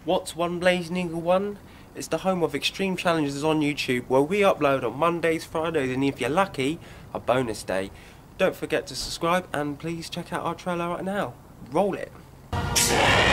What's 1blazinEagle1? It's the home of Extreme Challenges on YouTube, where we upload on Mondays, Fridays, and if you're lucky, a bonus day. Don't forget to subscribe, and please check out our trailer right now. Roll it!